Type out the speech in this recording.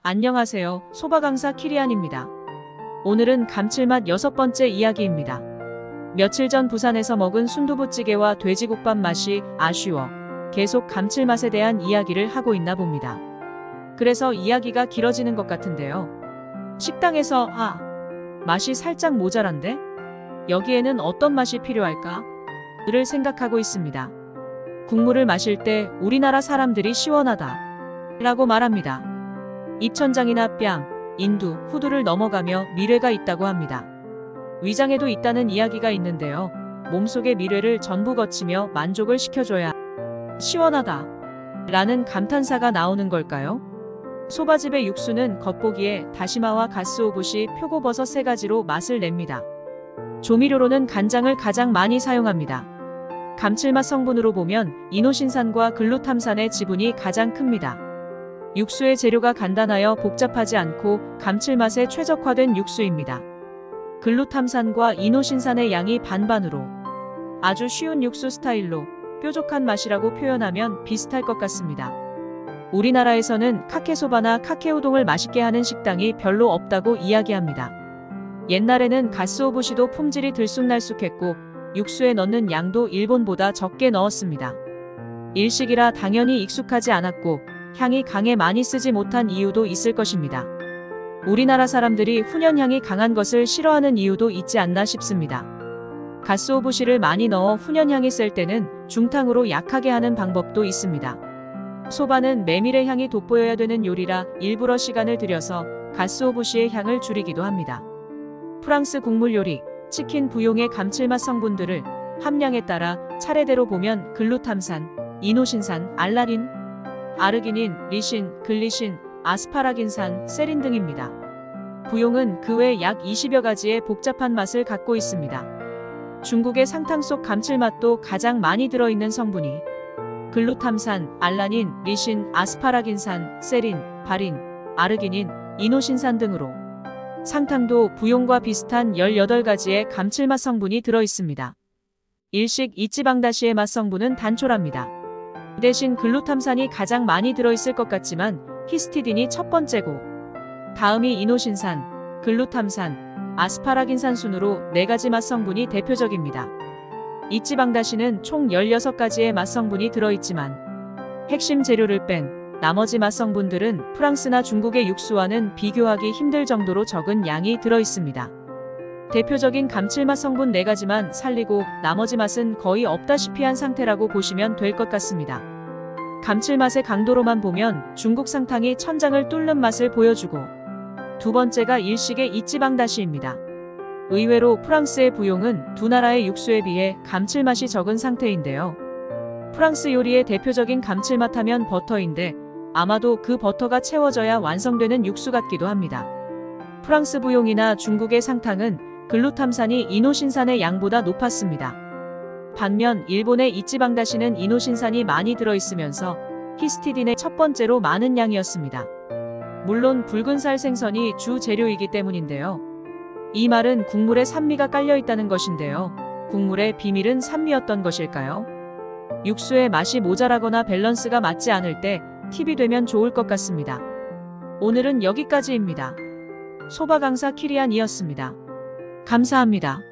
안녕하세요. 소바 강사 키리안입니다. 오늘은 감칠맛 6번째 이야기입니다. 며칠 전 부산에서 먹은 순두부찌개와 돼지국밥 맛이 아쉬워 계속 감칠맛에 대한 이야기를 하고 있나 봅니다. 그래서 이야기가 길어지는 것 같은데요. 식당에서 맛이 살짝 모자란데? 여기에는 어떤 맛이 필요할까? 를 생각하고 있습니다. 국물을 마실 때 우리나라 사람들이 시원하다 라고 말합니다. 입천장이나 뺨, 인두, 후두를 넘어가며 미뢰가 있다고 합니다. 위장에도 있다는 이야기가 있는데요. 몸속의 미뢰를 전부 거치며 만족을 시켜줘야 시원하다 라는 감탄사가 나오는 걸까요? 소바집의 육수는 겉보기에 다시마와 가스오붓이 표고버섯 3가지로 맛을 냅니다. 조미료로는 간장을 가장 많이 사용합니다. 감칠맛 성분으로 보면 이노신산과 글루탐산의 지분이 가장 큽니다. 육수의 재료가 간단하여 복잡하지 않고 감칠맛에 최적화된 육수입니다. 글루탐산과 이노신산의 양이 반반으로 아주 쉬운 육수 스타일로 뾰족한 맛이라고 표현하면 비슷할 것 같습니다. 우리나라에서는 카케소바나 카케우동을 맛있게 하는 식당이 별로 없다고 이야기합니다. 옛날에는 가스오부시도 품질이 들쑥날쑥했고 육수에 넣는 양도 일본보다 적게 넣었습니다. 일식이라 당연히 익숙하지 않았고 향이 강해 많이 쓰지 못한 이유도 있을 것입니다. 우리나라 사람들이 훈연향이 강한 것을 싫어하는 이유도 있지 않나 싶습니다. 가스오부시를 많이 넣어 훈연향이 셀 때는 중탕으로 약하게 하는 방법도 있습니다. 소바는 메밀의 향이 돋보여야 되는 요리라 일부러 시간을 들여서 가스오부시의 향을 줄이기도 합니다. 프랑스 국물 요리, 치킨 부용의 감칠맛 성분들을 함량에 따라 차례대로 보면 글루탐산, 이노신산, 알라닌, 아르기닌, 리신, 글리신, 아스파라긴산, 세린 등입니다. 부용은 그 외 약 20여 가지의 복잡한 맛을 갖고 있습니다. 중국의 상탕 속 감칠맛도 가장 많이 들어있는 성분이 글루탐산, 알라닌, 리신, 아스파라긴산, 세린, 바린, 아르기닌, 이노신산 등으로 상탕도 부용과 비슷한 18가지의 감칠맛 성분이 들어있습니다. 일식 이찌방다시의 맛 성분은 단촐합니다. 대신 글루탐산이 가장 많이 들어있을 것 같지만 히스티딘이 첫 번째고 다음이 이노신산, 글루탐산, 아스파라긴산 순으로 4가지 맛 성분이 대표적입니다. 이찌방다시는 총 16가지의 맛 성분이 들어있지만 핵심 재료를 뺀 나머지 맛 성분들은 프랑스나 중국의 육수와는 비교하기 힘들 정도로 적은 양이 들어있습니다. 대표적인 감칠맛 성분 4가지만 살리고 나머지 맛은 거의 없다시피 한 상태라고 보시면 될 것 같습니다. 감칠맛의 강도로만 보면 중국 상탕이 천장을 뚫는 맛을 보여주고 두 번째가 일식의 이찌방다시입니다. 의외로 프랑스의 부용은 두 나라의 육수에 비해 감칠맛이 적은 상태인데요. 프랑스 요리의 대표적인 감칠맛 하면 버터인데 아마도 그 버터가 채워져야 완성되는 육수 같기도 합니다. 프랑스 부용이나 중국의 상탕은 글루탐산이 이노신산의 양보다 높았습니다. 반면 일본의 이찌방다시는 이노신산이 많이 들어있으면서 히스티딘의 첫 번째로 많은 양이었습니다. 물론 붉은살 생선이 주 재료이기 때문인데요. 이 말은 국물에 산미가 깔려있다는 것인데요. 국물의 비밀은 산미였던 것일까요? 육수의 맛이 모자라거나 밸런스가 맞지 않을 때 팁이 되면 좋을 것 같습니다. 오늘은 여기까지입니다. 소바 강사 키리안이었습니다. 감사합니다.